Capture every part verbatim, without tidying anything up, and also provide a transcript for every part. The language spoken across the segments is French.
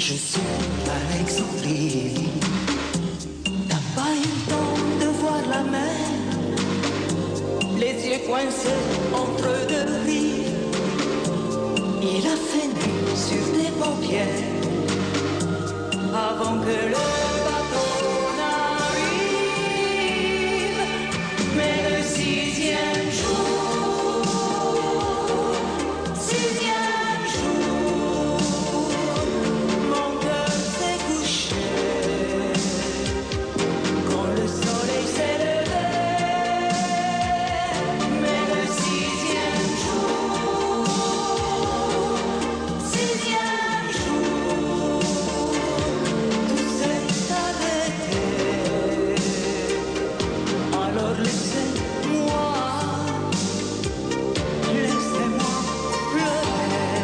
Je suis Alexandrie. T'as pas eu le temps de voir la mer, les yeux coincés entre deux rives. Il a fait nuit sur tes paupières avant que le bateau n'arrive. Mais le sixième jour, sixième jour, mon cœur s'est couché quand le soleil s'est levé. Mais le sixième jour, sixième jour, tout s'est arrêté. Alors laissez-moi, laissez-moi pleurer.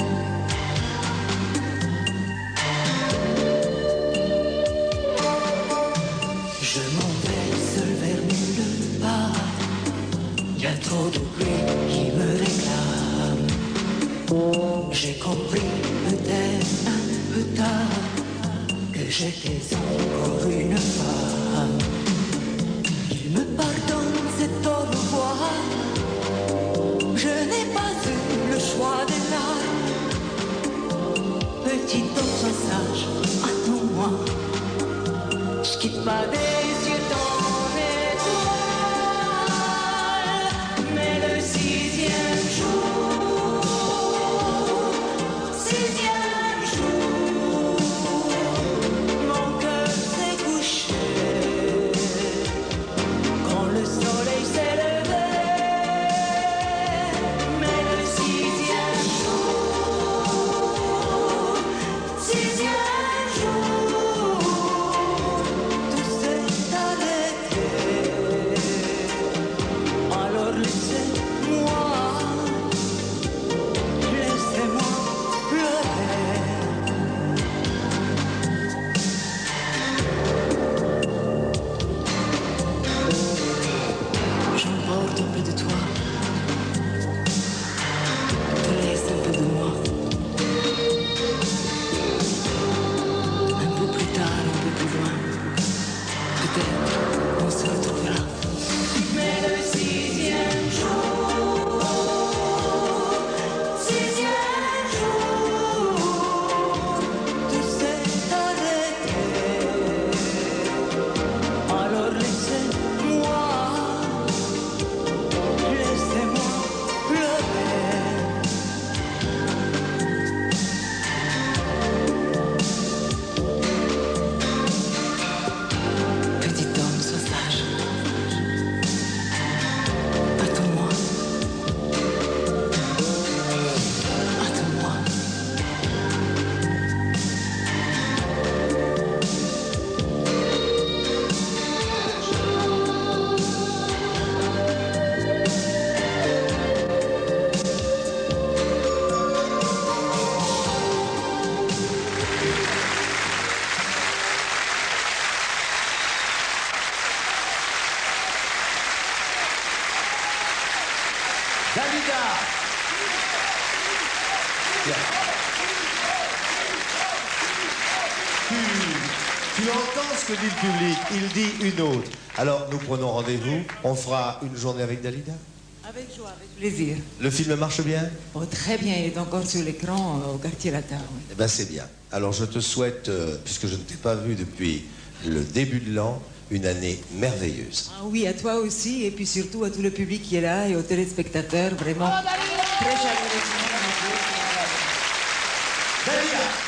Je m'en vais seul vers nulle part. Y a trop de bruit qui me réclame. J'ai compris peut-être un peu tard que j'étais encore une femme. Qu'il me pardonne cet au revoir. Je n'ai pas eu le choix des larmes. Petit homme sans sage, attends-moi. Je quitte pas des yeux ton étoile. Mais le sixième jour, sixième jour, mon cœur s'est couché quand le soleil s'est levé. Mais le sixième jour, sixième jour, tout s'est arrêté. Alors laissez-moi, laissez-moi pleurer. J'emporte un peu de toi, te laisse un peu de moi. Un peu plus tard, un peu plus loin, peut-être on se retrouvera. Mais le sixième jour, sixième jour, tout s'est arrêté. Alors laissez-moi, laissez-moi pleurer. Petit homme sois sage, attends-moi, attends-moi. Dalida. Bien. Tu, tu entends ce que dit le public. Il dit une autre. Alors nous prenons rendez-vous. On fera une journée avec Dalida. Avec joie, avec plaisir. Le film marche bien? Oh, très bien, il est encore sur l'écran euh, au quartier latin. Oui. Eh bien c'est bien. Alors je te souhaite, euh, puisque je ne t'ai pas vu depuis le début de l'an, une année merveilleuse. Ah oui, à toi aussi, et puis surtout à tout le public qui est là et aux téléspectateurs, vraiment très chaleureusement. Dalida.